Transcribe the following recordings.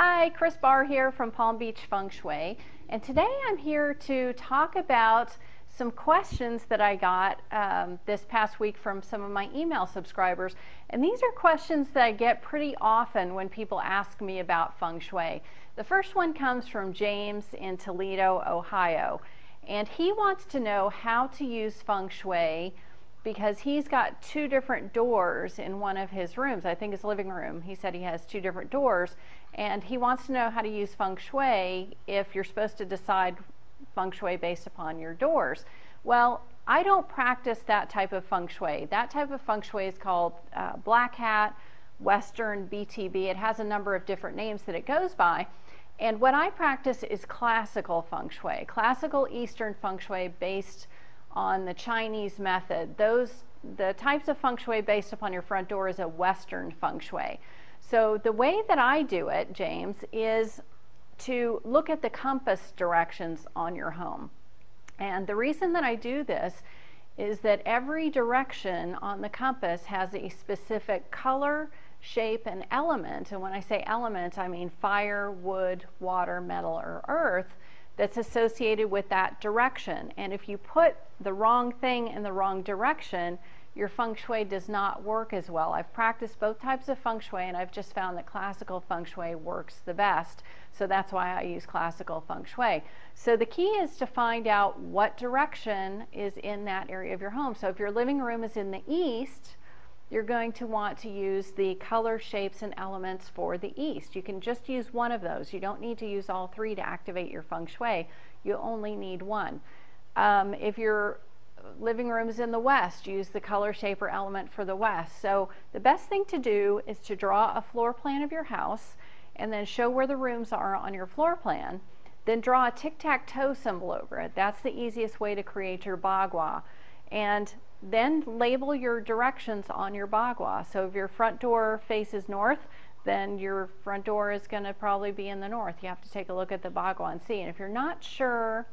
Hi, Chris Barr here from Palm Beach Feng Shui, and today I'm here to talk about some questions that I got this past week from some of my email subscribers. And these are questions that I get pretty often when people ask me about Feng Shui. The first one comes from James in Toledo, Ohio, and he wants to know how to use Feng Shui because he's got two different doors in one of his rooms. I think his living room. He said he has two different doors, and he wants to know how to use Feng Shui if you're supposed to decide Feng Shui based upon your doors. Well, I don't practice that type of Feng Shui. That type of Feng Shui is called Black Hat, Western, BTB. It has a number of different names that it goes by. And what I practice is classical Feng Shui, classical Eastern Feng Shui based on the Chinese method. The types of Feng Shui based upon your front door is a Western Feng Shui. So the way that I do it, James, is to look at the compass directions on your home. And the reason that I do this is that every direction on the compass has a specific color, shape, and element. And when I say element, I mean fire, wood, water, metal, or earth that's associated with that direction. And if you put the wrong thing in the wrong direction, your Feng Shui does not work as well. I've practiced both types of Feng Shui, and I've just found that classical Feng Shui works the best. So that's why I use classical Feng Shui. So the key is to find out what direction is in that area of your home. So if your living room is in the east, you're going to want to use the color, shapes, and elements for the east. You can just use one of those. You don't need to use all three to activate your Feng Shui. You only need one. If your living room is in the west, use the color, shape, or element for the west. So the best thing to do is to draw a floor plan of your house and then show where the rooms are on your floor plan. Then draw a tic-tac-toe symbol over it. That's the easiest way to create your bagua. And then label your directions on your bagua. So if your front door faces north, then your front door is going to probably be in the north. You have to take a look at the bagua and see. And if you're not sure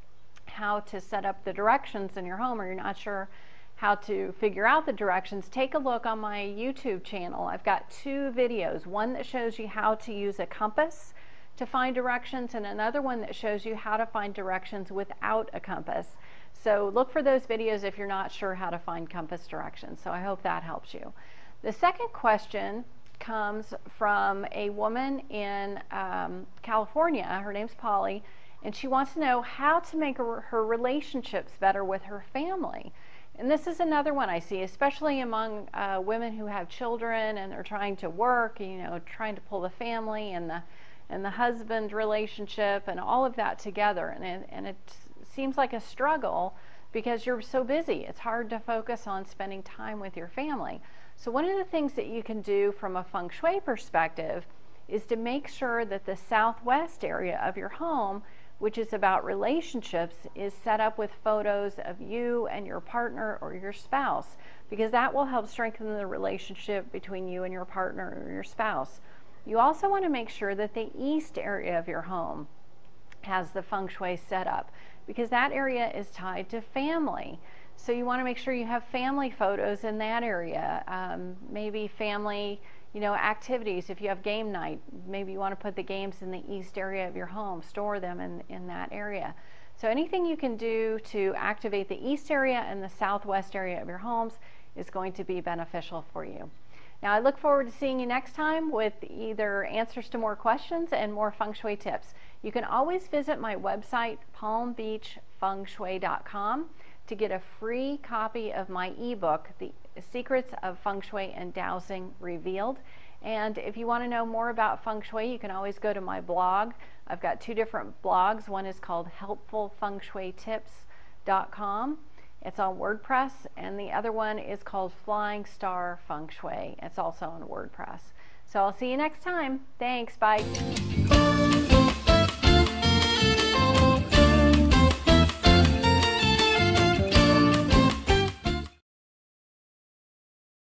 how to set up the directions in your home, or you're not sure how to figure out the directions, take a look on my YouTube channel. I've got two videos, one that shows you how to use a compass to find directions, and another one that shows you how to find directions without a compass. So look for those videos if you're not sure how to find compass directions. So I hope that helps you. The second question comes from a woman in California. Her name's Polly, and she wants to know how to make her relationships better with her family. And this is another one I see, especially among women who have children and they're trying to work, trying to pull the family and the husband relationship and all of that together. And it seems like a struggle because you're so busy. It's hard to focus on spending time with your family. So one of the things that you can do from a Feng Shui perspective is to make sure that the southwest area of your home, which is about relationships, is set up with photos of you and your partner or your spouse, because that will help strengthen the relationship between you and your partner or your spouse. You also want to make sure that the east area of your home has the Feng Shui set up, because that area is tied to family. So you want to make sure you have family photos in that area, maybe family activities. If you have game night, maybe you want to put the games in the east area of your home, store them in that area. So anything you can do to activate the east area and the southwest area of your homes is going to be beneficial for you. Now I look forward to seeing you next time with either answers to more questions and more Feng Shui tips. You can always visit my website, palmbeachfengshui.com, to get a free copy of my ebook, The Secrets of Feng Shui and Dowsing Revealed. And if you want to know more about Feng Shui, you can always go to my blog. I've got two different blogs. One is called helpfulfengshuitips.com. It's on WordPress, and the other one is called Flying Star Feng Shui. It's also on WordPress. So I'll see you next time. Thanks. Bye.